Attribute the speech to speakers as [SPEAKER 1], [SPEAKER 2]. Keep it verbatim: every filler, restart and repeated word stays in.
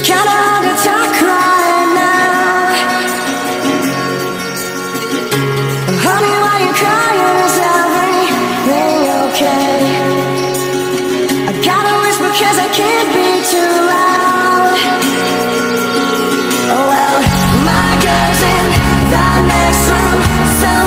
[SPEAKER 1] kinda hard to talk right now. Honey, why you crying? Is everything okay? I gotta whisper cause I can't be too loud. Oh well, my girl's in the next room, so